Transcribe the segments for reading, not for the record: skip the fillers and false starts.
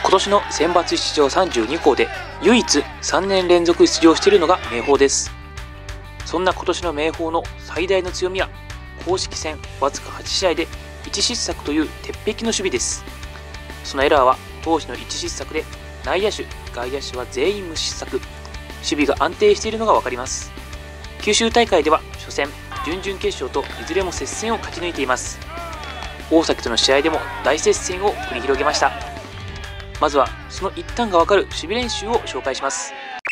今年の選抜出場32校で唯一3年連続出場しているのが明豊です。そんな今年の明豊の最大の強みは公式戦わずか8試合で1失策という鉄壁の守備です。そのエラーは投手の1失策で内野手、外野手は全員無失策、守備が安定しているのが分かります。九州大会では初戦、準々決勝といずれも接戦を勝ち抜いています。大崎との試合でも大接戦を繰り広げました。まずはその一端が分かる守備練習を紹介します。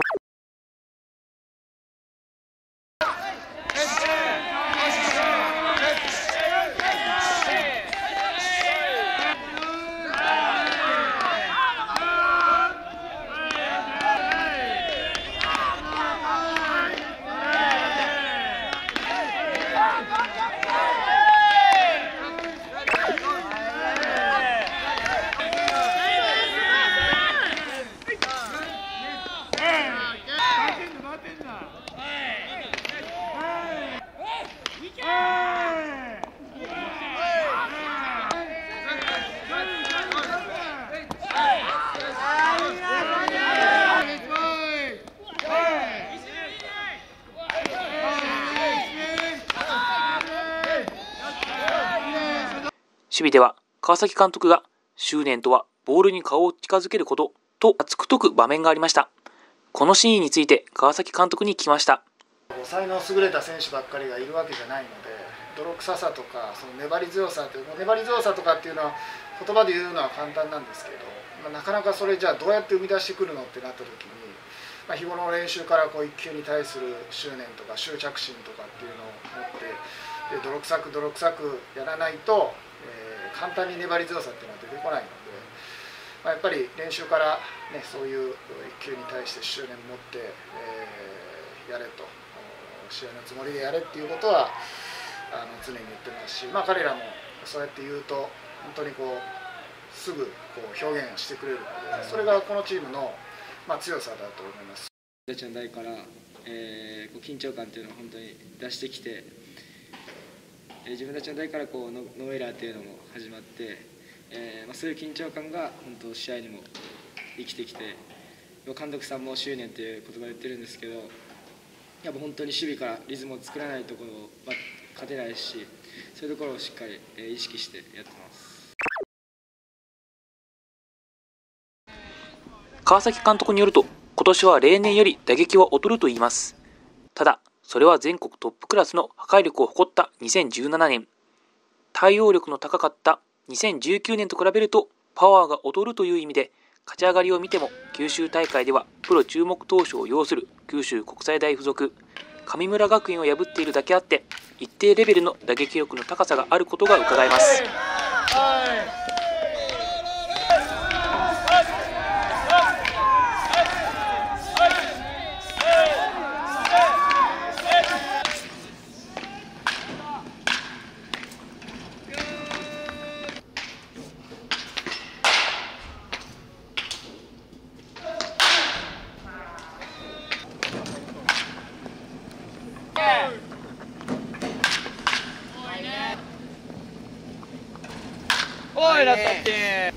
守備では川崎監督が執念とはボールに顔を近づけることと熱く説く場面がありました。このシーンについて川崎監督に聞きました。 才能優れた選手ばっかりがいるわけじゃないので、泥臭さとかその粘り強さという粘り強さとかっていうのは言葉で言うのは簡単なんですけど、なかなかそれじゃあどうやって生み出してくるのってなった時に、日頃の練習から一球に対する執念とか執着心とかっていうのを持って泥臭くやらないと、簡単に粘り強さっていうのは出てこないので、やっぱり練習から、そういう一球に対して執念を持って、やれと、試合のつもりでやれっていうことは常に言ってますし、彼らもそうやって言うと本当にすぐ表現してくれるので、それがこのチームの強さだと思います。 自分たちの代から、緊張感というのを本当に出してきて、自分たちの代からノーエラーというのも始まって、そういう緊張感が本当試合にも生きてきて、監督さんも執念という言葉を言ってるんですけど、やっぱ本当に守備からリズムを作らないところは勝てないし、そういうところをしっかり意識してやってます。 川崎監督によると、今年は例年より打撃は劣ると言います。ただ、それは全国トップクラスの破壊力を誇った2017年、対応力の高かった2019年と比べるとパワーが劣るという意味で、勝ち上がりを見ても九州大会ではプロ注目投手を擁する九州国際大付属、神村学園を破っているだけあって、一定レベルの打撃力の高さがあることがうかがえます。 おいだったっけ。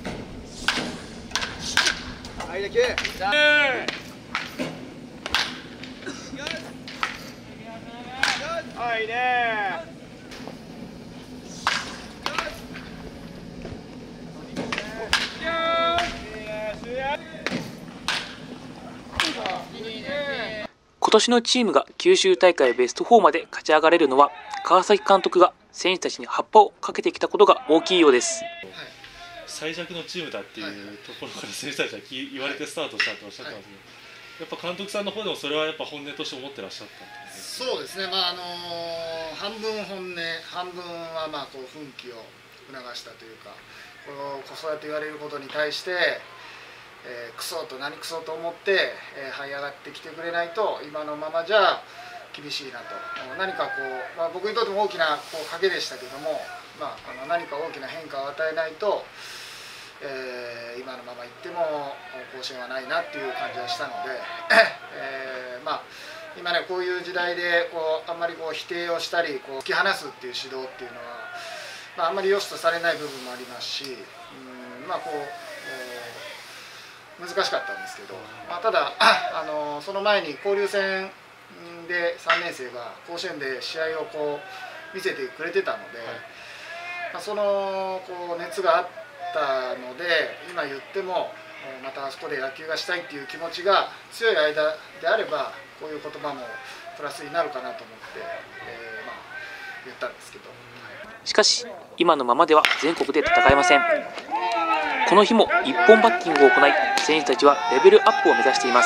はいできる。はいね。 今年のチームが九州大会ベスト4まで勝ち上がれるのは、川崎監督が選手たちに葉っぱをかけてきたことが大きいようです。 最弱のチームだっていうところから選手たちは言われてスタートしたとおっしゃってますけど、やっぱ監督さんの方でもそれはやっぱ本音として思ってらっしゃったんですね。 そうですね、半分本音、半分は奮起を促したというか、そうやって言われることに対して、クソと何クソと思って、這い上がってきてくれないと今のままじゃ厳しいなと。何か僕にとっても大きな賭けでしたけども、何か大きな変化を与えないと、今のままいっても甲子園はないなっていう感じがしたので、今ねこういう時代であんまり否定をしたり突き放すっていう指導っていうのは、あんまり良しとされない部分もありますし、 難しかったんですけど、ただその前に交流戦で3年生が甲子園で試合を見せてくれてたので、その熱があったので、今言ってもまたあそこで野球がしたいっていう気持ちが強い間であれば、こういう言葉もプラスになるかなと思って、言ったんですけど。 しかし今のままでは全国で戦えません。この日も一本バッティングを行い、選手たちはレベルアップを目指しています。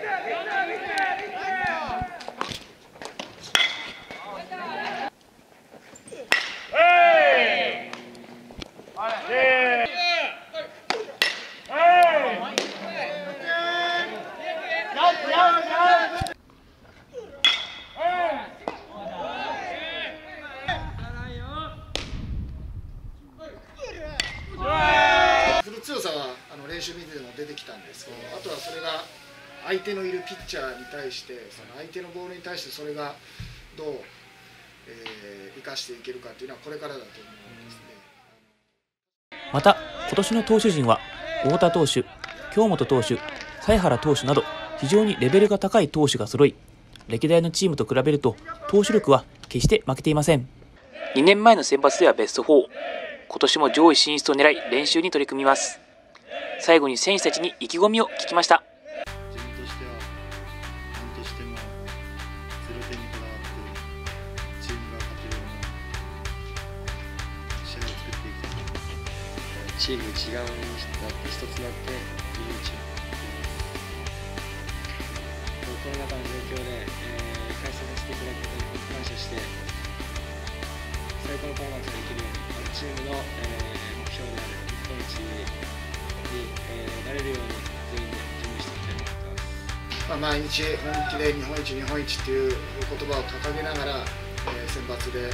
強さは練習見ても出てきたんですけど、あとはそれが相手のいるピッチャーに対して、その相手のボールに対してそれがどう生かしていけるかっていうのはこれからだと思うんですね。 また今年の投手陣は太田投手、京本投手、犀原投手など非常にレベルが高い投手が揃い、歴代のチームと比べると投手力は決して負けていません。2年前の選抜ではベスト4、今年も上位進出を狙い練習に取り組みます。最後に選手たちに意気込みを聞きました。 自分としては何としても0点にこだわってチームが勝てるような試合を作っていきたいと思います。 チーム一丸になって一つになって日本一をコロナ禍の状況で、開催させていただくことに感謝して、最高のパフォーマンスができるようにチームの、目標である日本一に、なれるように全員で準備していきたいと思ってます。 毎日本気で日本一日本一っていう言葉を掲げながら、選抜で、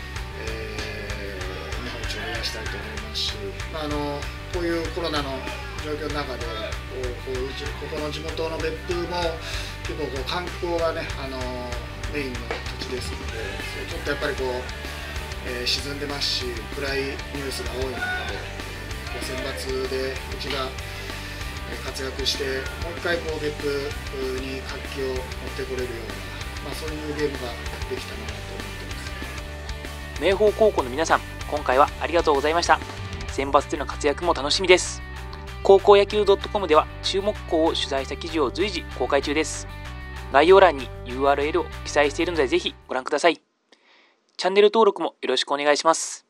日本一を目指したいと思いますし、こういうコロナの状況の中でここの地元の別府も結構観光がねメインの土地ですので、ちょっとやっぱり沈んでますし、暗いニュースが多いので、選抜でうちが活躍してもう一回別府に活気を持ってこれるような、そういうゲームができたらなと思っています。 明豊高校の皆さん、今回はありがとうございました。選抜での活躍も楽しみです。高校野球 .com では注目校を取材した記事を随時公開中です。概要欄に URL を記載しているのでぜひご覧ください。チャンネル登録もよろしくお願いします。